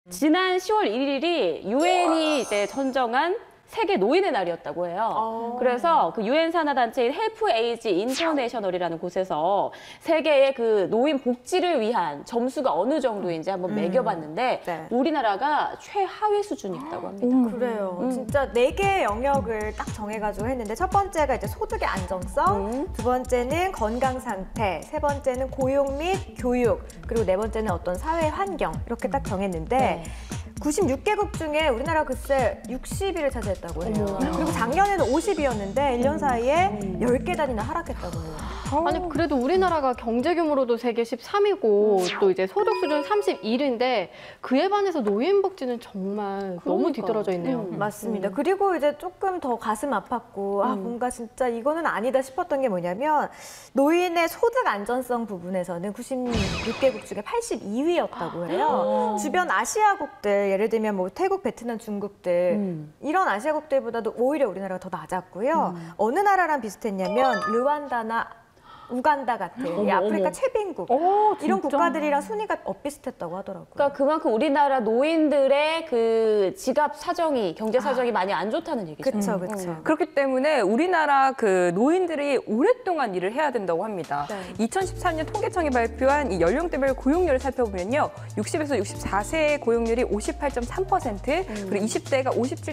지난 10월 1일이 유엔이 이제 선정한 세계 노인의 날이었다고 해요. 그래서 그 유엔 산하 단체인 헬프 에이지 인터내셔널이라는 곳에서 세계의 그 노인 복지를 위한 점수가 어느 정도인지 한번 매겨봤는데 네. 우리나라가 최하위 수준이 있다고 합니다. 그래요. 진짜 4개의 영역을 딱 정해가지고 했는데 첫 번째가 이제 소득의 안정성, 두 번째는 건강 상태, 세 번째는 고용 및 교육, 그리고 네 번째는 어떤 사회 환경 이렇게 딱 정했는데 96개국 중에 우리나라 글쎄 60위를 차지했다고 해요. 그리고 작년에는 50위였는데 1년 사이에 10계단이나 하락했다고 해요. 아니 그래도 우리나라가 경제 규모로도 세계 13위고 또 이제 소득 수준 31인데 그에 반해서 노인 복지는 정말 너무 뒤떨어져 있네요. 맞습니다. 그리고 이제 조금 더 가슴 아팠고 뭔가 진짜 이거는 아니다 싶었던 게 뭐냐면 노인의 소득 안전성 부분에서는 96개국 중에 82위였다고 해요. 주변 아시아국들 예를 들면 뭐 태국, 베트남, 중국들 이런 아시아국들보다도 오히려 우리나라가 더 낮았고요. 어느 나라랑 비슷했냐면 르완다나 우간다 같은 이 아프리카 최빈국 이런 국가들이랑 순위가 엇비슷했다고 하더라고요. 그러니까 그만큼 우리나라 노인들의 그 지갑 사정이, 경제 사정이 많이 안 좋다는 얘기죠. 그렇죠, 그렇죠. 그렇기 때문에 우리나라 그 노인들이 오랫동안 일을 해야 된다고 합니다. 2014년 통계청이 발표한 이 연령대별 고용률을 살펴보면요. 60에서 64세의 고용률이 58.3%, 그리고 20대가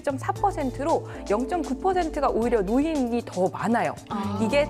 57.4%로 0.9%가 오히려 노인이 더 많아요. 이게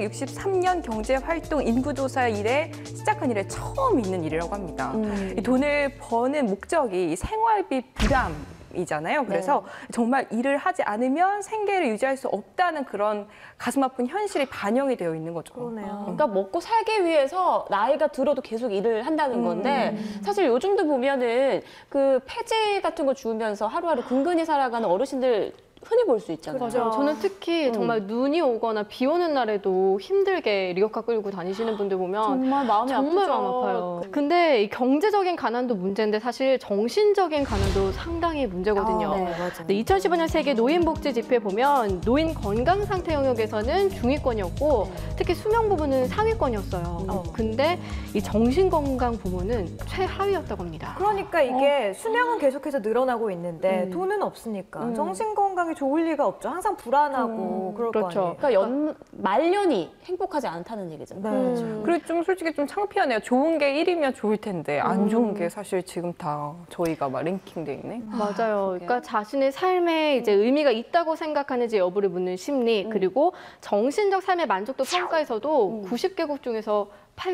1963년 경제활동 인구조사 이래 시작한 이래 처음 있는 일이라고 합니다. 이 돈을 버는 목적이 생활비 부담이잖아요. 그래서 정말 일을 하지 않으면 생계를 유지할 수 없다는 그런 가슴 아픈 현실이 반영이 되어 있는 거죠. 그러네요. 그러니까 먹고 살기 위해서 나이가 들어도 계속 일을 한다는 건데 사실 요즘도 보면은 그 폐지 같은 거 주우면서 하루하루 근근히 살아가는 어르신들 흔히 볼 수 있잖아요. 맞아요. 저는 특히 정말 눈이 오거나 비 오는 날에도 힘들게 리어카 끌고 다니시는 분들 보면 정말 마음이 정말 아프죠. 마음 아파요. 근데 이 경제적인 가난도 문제인데 사실 정신적인 가난도 상당히 문제거든요. 네, 맞아요. 근데 2015년 세계 노인복지 지표에 보면 노인 건강 상태 영역에서는 중위권이었고 특히 수명 부분은 상위권이었어요. 근데 이 정신 건강 부분은 최하위였다고 합니다. 그러니까 이게 수명은 계속해서 늘어나고 있는데 돈은 없으니까 정신 건강이 좋을 리가 없죠. 항상 불안하고 그럴 그렇죠. 거 아니에요. 그러니까 말년이 행복하지 않다는 얘기잖아요. 그리고 좀 솔직히 좀 창피하네요. 좋은 게 1위면 좋을 텐데 안 좋은 게 사실 지금 다 저희가 막 랭킹돼 있네. 맞아요. 그러니까 자신의 삶에 이제 의미가 있다고 생각하는지 여부를 묻는 심리, 그리고 정신적 삶의 만족도 평가에서도 90개국 중에서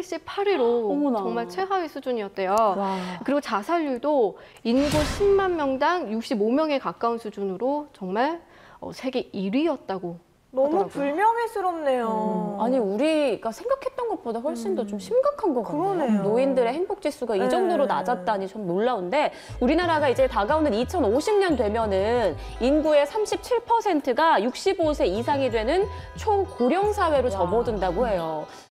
88위로 어머나. 정말 최하위 수준이었대요. 그리고 자살률도 인구 10만 명당 65명에 가까운 수준으로 정말 세계 1위였다고 너무 하더라고요. 불명예스럽네요. 아니 우리가 생각했던 것보다 훨씬 더 좀 심각한 것 같네요. 그러네요. 노인들의 행복 지수가 이 정도로 낮았다니 좀 놀라운데 우리나라가 이제 다가오는 2050년 되면은 인구의 37%가 65세 이상이 되는 초고령 사회로 접어든다고 해요.